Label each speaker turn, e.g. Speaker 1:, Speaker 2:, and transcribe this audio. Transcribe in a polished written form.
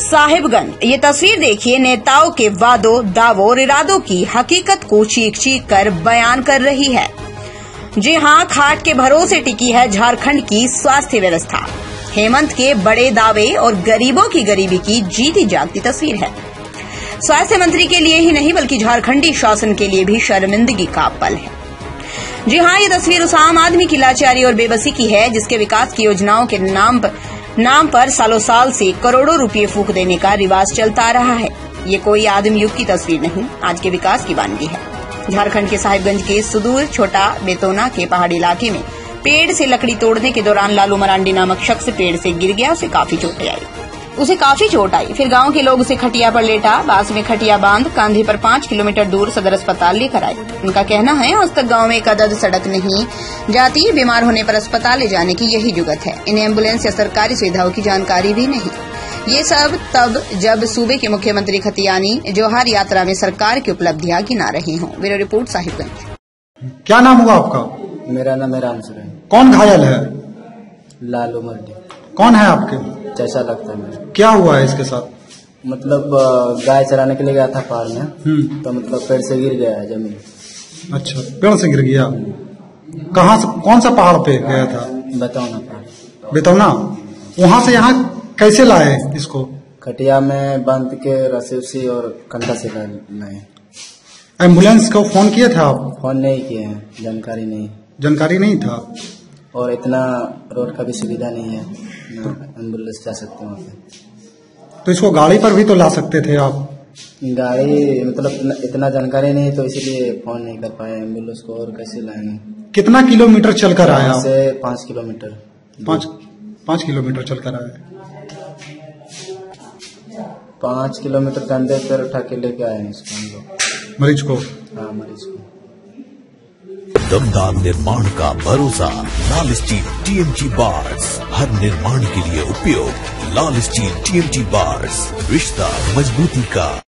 Speaker 1: साहिबगंज। ये तस्वीर देखिए, नेताओं के वादों, दावों और इरादों की हकीकत को चीख चीख कर बयान कर रही है। जी हां, खाट के भरोसे टिकी है झारखंड की स्वास्थ्य व्यवस्था। हेमंत के बड़े दावे और गरीबों की गरीबी की जीती जागती तस्वीर है। स्वास्थ्य मंत्री के लिए ही नहीं बल्कि झारखंडी शासन के लिए भी शर्मिंदगी का पल है। जी हां, ये तस्वीर उस आम आदमी की लाचारी और बेबसी की है जिसके विकास की योजनाओं के नाम पर सालों साल से करोड़ों रुपए फूंक देने का रिवाज चलता आ रहा है। ये कोई आदिम युग की तस्वीर नहीं, आज के विकास की वानगी है। झारखंड के साहिबगंज के सुदूर छोटा बेतौना के पहाड़ी इलाके में पेड़ से लकड़ी तोड़ने के दौरान लालू मरांडी नामक शख्स पेड़ से गिर गया। उसे काफी चोट आई। फिर गांव के लोग उसे खटिया पर लेटा, बांस में खटिया बांध कांधे पर 5 किलोमीटर दूर सदर अस्पताल लेकर आए। उनका कहना है, आज तक गांव में एक अदद सड़क नहीं जाती, बीमार होने पर अस्पताल ले जाने की यही जुगत है। इन्हें एम्बुलेंस या सरकारी सुविधाओं की जानकारी भी नहीं। ये सब तब जब सूबे के मुख्यमंत्री खतियानी जोहार यात्रा में सरकार की उपलब्धियां गिना रही हों। Bureau report, Sahibganj.
Speaker 2: क्या नाम हुआ आपका?
Speaker 3: मेरा नाम है राम सुरेन।
Speaker 2: कौन घायल है?
Speaker 3: लालू मर्डी।
Speaker 2: कौन है आपके?
Speaker 3: जैसा लगता है मेरा।
Speaker 2: क्या हुआ है इसके साथ?
Speaker 3: मतलब गाय चराने के लिए गया था पहाड़ में, तो मतलब पेड़ से गिर गया है जमीन।
Speaker 2: अच्छा, पेड़ से गिर गया। कहाँ से, कौन सा पहाड़ पे गया था?
Speaker 3: बेतौना पहाड़।
Speaker 2: बेतौना। वहाँ से यहाँ कैसे लाए इसको?
Speaker 3: खटिया में बांध के रस्सी उसी और कंधा से लाए।
Speaker 2: एम्बुलेंस को फोन किए थे आप?
Speaker 3: फोन नहीं किए हैं, जानकारी नहीं
Speaker 2: था।
Speaker 3: और इतना रोड का भी सुविधा नहीं है, एम्बुलेंस जा सकते हैं वहाँ पे।
Speaker 2: तो इसको गाड़ी पर भी तो ला सकते थे आप?
Speaker 3: गाड़ी मतलब इतना जानकारी नहीं, तो इसीलिए फोन नहीं कर पाए। एम्बुलेंस को और कैसे लाएंगे?
Speaker 2: कितना किलोमीटर चलकर आया?
Speaker 3: से 5 किलोमीटर।
Speaker 2: 5 किलोमीटर चलकर आया।
Speaker 3: 5 किलोमीटर कंधे पर उठा के लेके आए हैं इसको हम लोग।
Speaker 2: मरीज को?
Speaker 3: हाँ, मरीज को।
Speaker 4: दमदार निर्माण का भरोसा लाल स्टील TMT बार्स, हर निर्माण के लिए उपयोग। लाल स्टील TMT बार्स, रिश्ता मजबूती का।